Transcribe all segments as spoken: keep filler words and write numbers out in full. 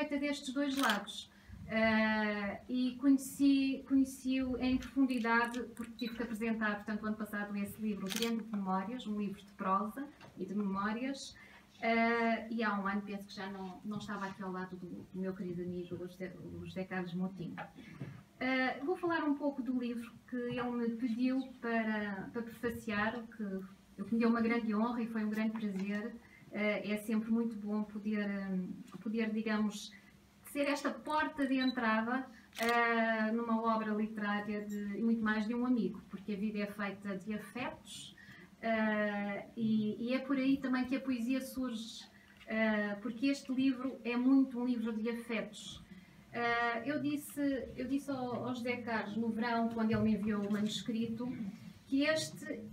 feita destes dois lados. Uh, e conheci, conheci-o em profundidade porque tive que apresentar, portanto, o ano passado esse livro, O Triângulo de Memórias, um livro de prosa e de memórias, uh, e há um ano penso que já não, não estava aqui ao lado do, do meu querido amigo o José, o José Carlos Moutinho. Uh, vou falar um pouco do livro que ele me pediu para, para prefaciar, que, eu, que me deu uma grande honra e foi um grande prazer. Uh, é sempre muito bom poder, um, poder digamos, ser esta porta de entrada uh, numa obra literária de, e muito mais de um amigo, porque a vida é feita de afetos uh, e, e é por aí também que a poesia surge, uh, porque este livro é muito um livro de afetos. Uh, eu disse, eu disse ao, ao José Carlos no verão, quando ele me enviou o manuscrito, que este uh,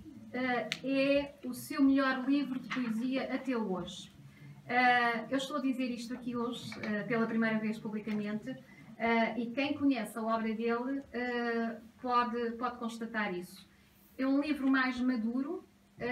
é o seu melhor livro de poesia até hoje. Uh, eu estou a dizer isto aqui hoje, uh, pela primeira vez publicamente, uh, e quem conhece a obra dele uh, pode, pode constatar isso. É um livro mais maduro,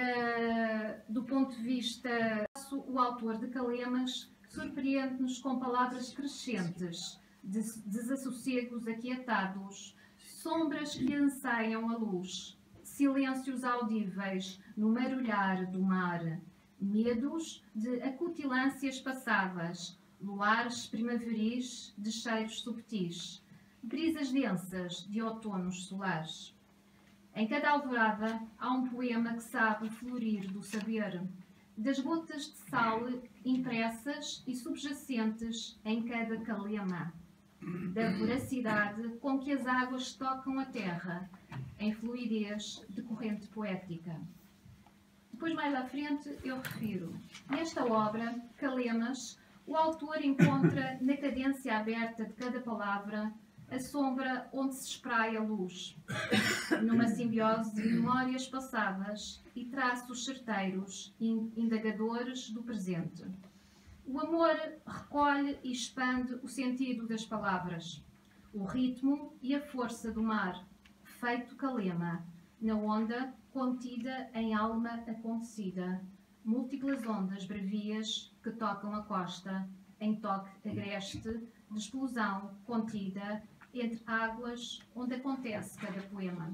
uh, do ponto de vista... O autor de Calemas surpreende-nos com palavras crescentes, de desassossegos aquietados, sombras que anseiam a luz, silêncios audíveis no marulhar do mar, medos de acutilâncias passadas, luares primaveris de cheiros subtis, brisas densas de outonos solares. Em cada alvorada há um poema que sabe florir do saber, das gotas de sal impressas e subjacentes em cada calema, da voracidade com que as águas tocam a terra, em fluidez de corrente poética. Depois, mais à frente, eu refiro. Nesta obra, Calemas, o autor encontra na cadência aberta de cada palavra a sombra onde se espraia a luz, numa simbiose de memórias passadas e traços certeiros e indagadores do presente. O amor recolhe e expande o sentido das palavras, o ritmo e a força do mar, feito calema, na onda contida em alma acontecida, múltiplas ondas bravias que tocam a costa, em toque agreste de explosão contida entre águas onde acontece cada poema.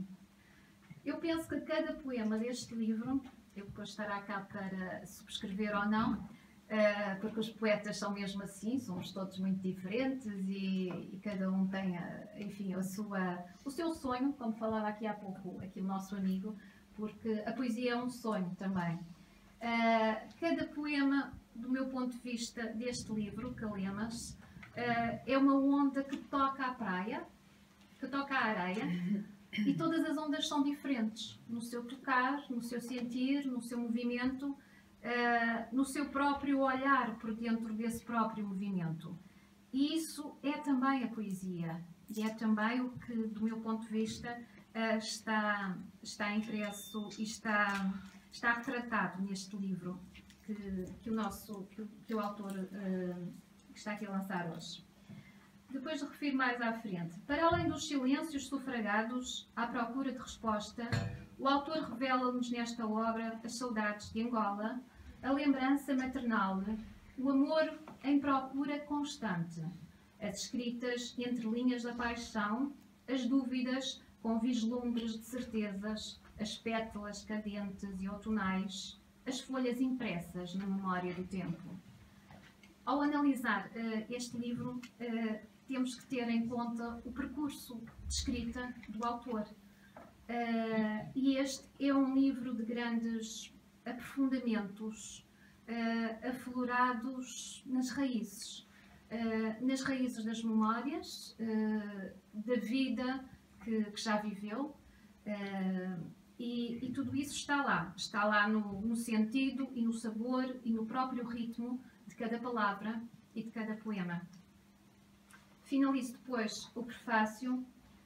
Eu penso que cada poema deste livro, eu depois estará cá para subscrever ou não, Uh, porque os poetas são mesmo assim, somos todos muito diferentes e, e cada um tem, a, enfim, a sua, o seu sonho, como falava aqui há pouco aqui o nosso amigo, porque a poesia é um sonho também. Uh, cada poema, do meu ponto de vista deste livro, Calemas, uh, é uma onda que toca à praia, que toca à areia, e todas as ondas são diferentes, no seu tocar, no seu sentir, no seu movimento, Uh, no seu próprio olhar por dentro desse próprio movimento. E isso é também a poesia, e é também o que, do meu ponto de vista, uh, está, está impresso e está, está retratado neste livro que, que, o, nosso, que, que o autor uh, que está aqui a lançar hoje. Depois de refiro mais à frente. Para além dos silêncios sufragados à procura de resposta, o autor revela-nos nesta obra as saudades de Angola, a lembrança maternal, o amor em procura constante, as escritas entre linhas da paixão, as dúvidas com vislumbres de certezas, as pétalas cadentes e outonais, as folhas impressas na memória do tempo. Ao analisar uh, este livro, uh, temos que ter em conta o percurso de escrita do autor. Uh, e este é um livro de grandes aprofundamentos, uh, aflorados nas raízes, uh, nas raízes das memórias, uh, da vida que, que já viveu, uh, e, e tudo isso está lá, está lá no, no sentido e no sabor e no próprio ritmo de cada palavra e de cada poema. Finalizo depois o prefácio.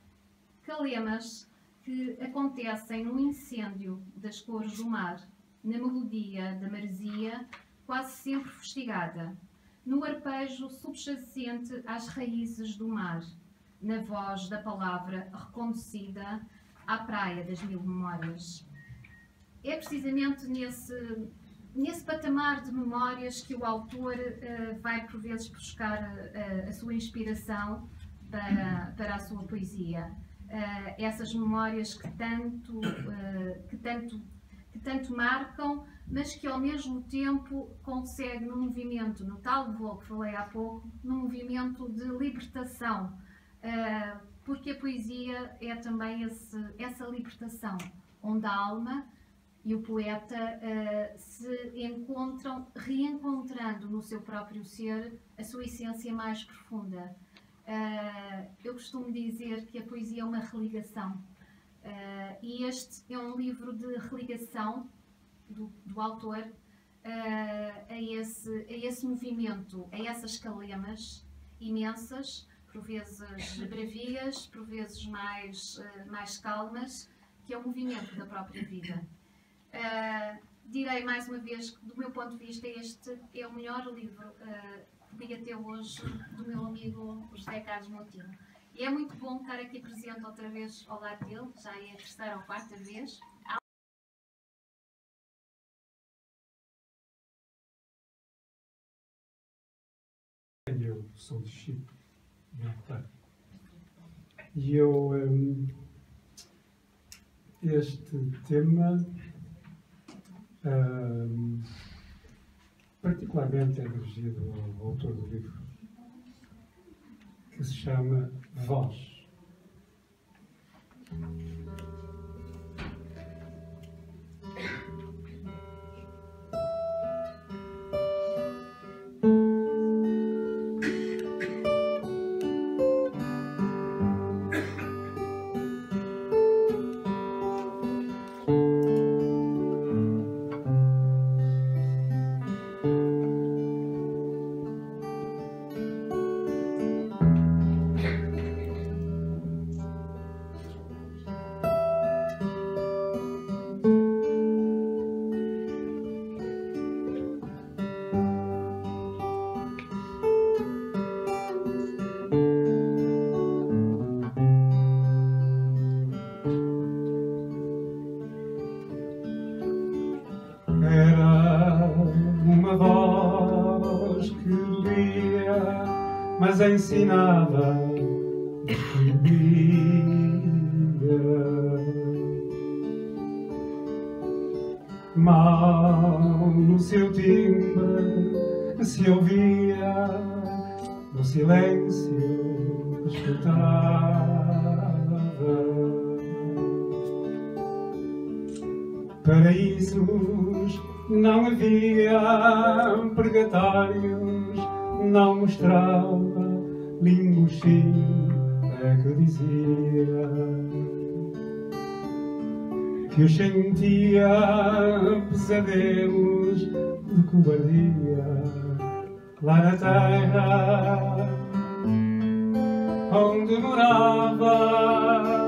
Calemas que acontecem no incêndio das cores do mar, na melodia da maresia, quase sempre fustigada, no arpejo subjacente às raízes do mar, na voz da palavra reconhecida à praia das mil memórias. É precisamente nesse, nesse patamar de memórias que o autor uh, vai por vezes buscar uh, a sua inspiração para, para a sua poesia. Uh, essas memórias que tanto, uh, que, tanto, que tanto marcam, mas que ao mesmo tempo consegue num movimento, no tal voo que falei há pouco, num movimento de libertação, uh, porque a poesia é também esse, essa libertação, onde a alma e o poeta uh, se encontram, reencontrando no seu próprio ser a sua essência mais profunda. Uh, eu costumo dizer que a poesia é uma religação, uh, e este é um livro de religação do, do autor uh, a, esse, a esse movimento, a essas calemas imensas, por vezes bravias, por vezes mais, uh, mais calmas, que é o movimento da própria vida. Uh, direi mais uma vez que, do meu ponto de vista, este é o melhor livro uh, que li até hoje do meu amigo José Carlos Moutinho. E é muito bom estar aqui presente outra vez ao lado dele, já é a terceira ou quarta vez. Eu sou de Chipre, e eu, um, este tema, um, particularmente é dirigido ao autor do livro, que se chama Voz. Mas ensinava, escrevia. Mal no seu timbre se ouvia, no silêncio escutava. Paraísos não havia, purgatórios não mostrava, linguxim é que dizia que eu sentia pesadelos de cobardia lá na terra onde morava.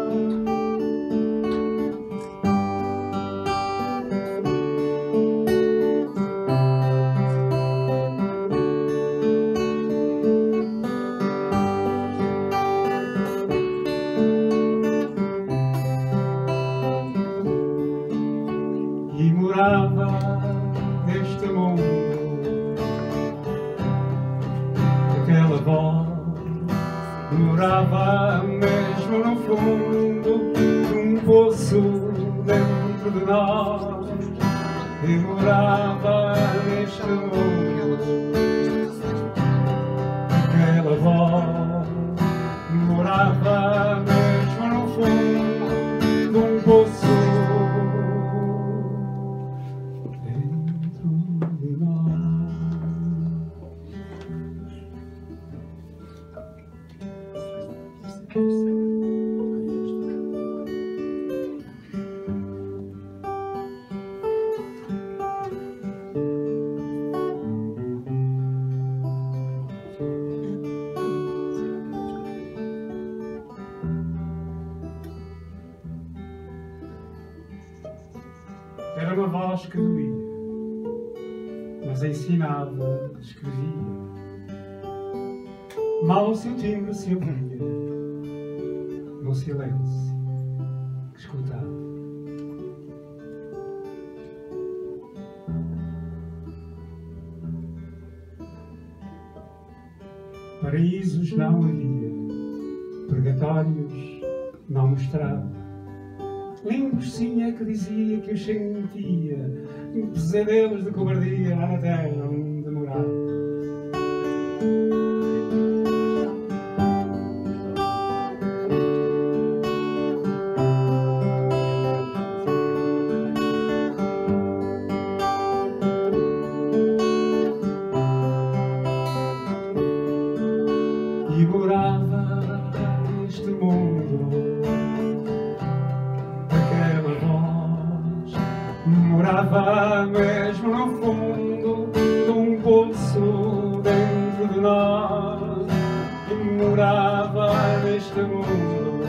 Deste mundo, aquela voz morava mesmo no fundo de um poço dentro de nós, e morava neste mundo, aquela voz morava mesmo no fundo de um poço. Era uma voz que doía, mas ensinava, escrevia. Mal o seu timbre se ouvia, no silêncio que escutava. Paraísos não havia, purgatórios não mostrava. Limpos sim é que dizia que os sentia, pesadelos de cobardia lá na terra onde morava. E morava neste mundo aquela voz, morava mesmo no fundo de um poço dentro de nós, e morava neste mundo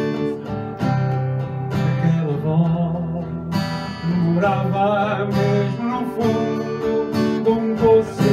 aquela voz, morava mesmo no fundo de um poço.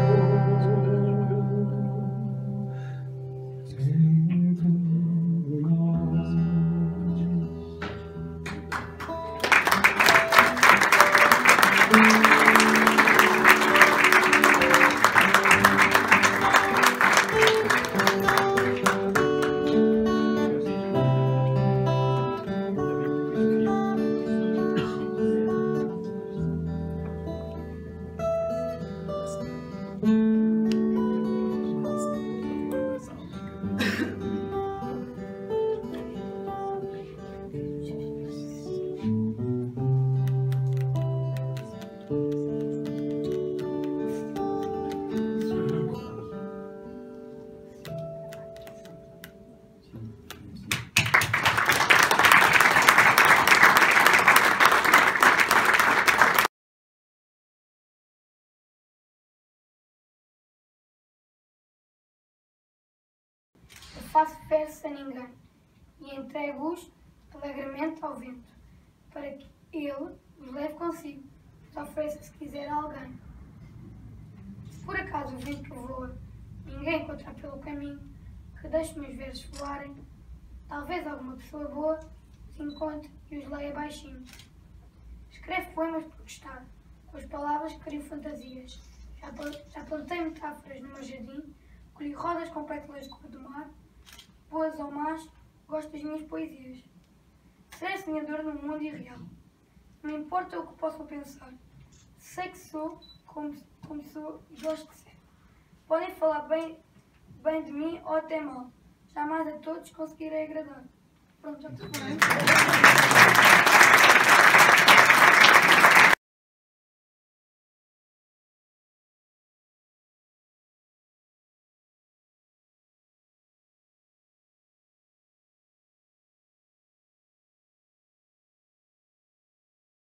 Eu faço versos a ninguém e entrego-os alegremente ao vento, para que ele os leve consigo, os ofereça se quiser a alguém. Se por acaso o vento voa, ninguém encontrar pelo caminho que deixe meus versos voarem, talvez alguma pessoa boa os encontre e os leia baixinho. Escreve poemas por gostar, com as palavras que crio fantasias. Já, já plantei metáforas no meu jardim, colhi rodas com pétalas de cor do mar. Boas ou más, gosto das minhas poesias. Serei sonhador no mundo irreal. Não me importa o que possam pensar. Sei que sou como, como sou e gosto de ser. Podem falar bem, bem de mim ou até mal. Jamais a todos conseguirei agradar. Pronto, já estou.